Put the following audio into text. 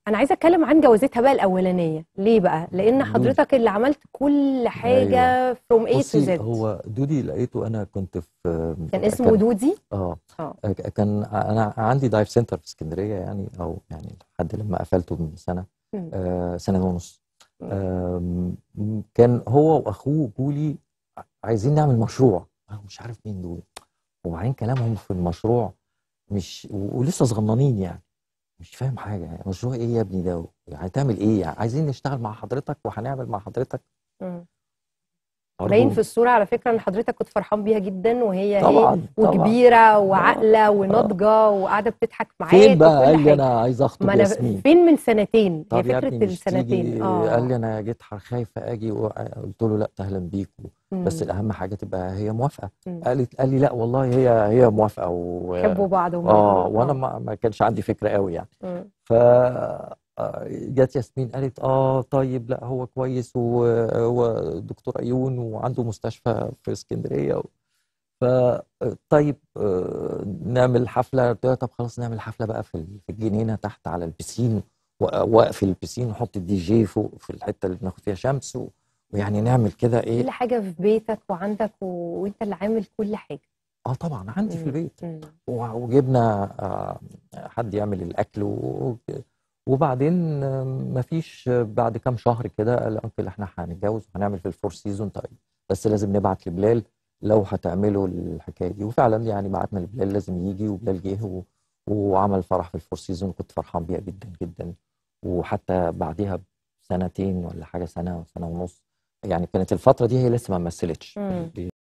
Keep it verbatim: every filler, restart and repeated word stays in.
انا عايزه اتكلم عن جوازتها بقى الاولانيه. ليه بقى؟ لان دودي. حضرتك اللي عملت كل ايوه. حاجه from A to بصي، Z. هو دودي لقيته انا كنت في كان اسمه كان دودي. اه اه. كان انا عندي دايف سنتر في اسكندريه، يعني او يعني لحد لما قفلته من سنه، مم. آه سنه ونص. مم. آم، كان هو واخوه جولي عايزين نعمل مشروع، انا مش عارف مين دول، وبعدين كلامهم في المشروع مش و- ولسه صغننين يعني، مش فاهم حاجه، يعني مشروع ايه يا ابني ده؟ هتعمل ايه يعني؟ عايزين نشتغل مع حضرتك وهنعمل مع حضرتك مم. باين في برضه. الصوره على فكره ان حضرتك كنت فرحان بيها جدا، وهي هي طبعا طبعا. وكبيره اه وعاقله اه وناضجه وقاعده بتضحك فين معاك بقى؟ وكل قال لي حاجه. انا عايز ما اخطب انا ياسمين. فين من سنتين؟ هي طب يا فكره ابني مش السنتين. تيجي؟ قال اه. لي انا جيت خايفه اجي، وقلت له لا اهلا بيك، بس مم. الاهم حاجه تبقى هي موافقه. مم. قال لي قال لي لا والله هي هي موافقه و حبوا بعض هما اه الاثنين. وانا اه. ما, ما كانش عندي فكره قوي يعني. مم. ف آه، جت ياسمين قالت اه طيب لا هو كويس، وهو دكتور عيون وعنده مستشفى في اسكندريه. ف طيب آه، نعمل حفله. قلت لها طب خلاص نعمل حفله بقى في ال- في الجنينه تحت على البسين، واقفل البسين ونحط الدي جي فوق في الحته اللي بناخد فيها شمس و... ويعني نعمل كده كل ايه. حاجه في بيتك وعندك و... وانت اللي عامل كل حاجه. اه طبعا عندي في مم. البيت، مم. و- وجبنا آه، حد يعمل الاكل و... وبعدين آه، مفيش آه، بعد كام شهر كده قال انكل احنا هنتجوز وهنعمل في الفور سيزون. طيب بس لازم نبعت لبلال لو هتعملوا الحكايه دي، وفعلا يعني بعتنا لبلال لازم يجي، وبلال جه و... وعمل فرح في الفور سيزون، وكنت فرحان بيها جدا جدا. وحتى بعديها بسنتين ولا حاجه، سنه سنه ونص، يعني كانت الفتره دي هي لسه ما مثلتش. مم.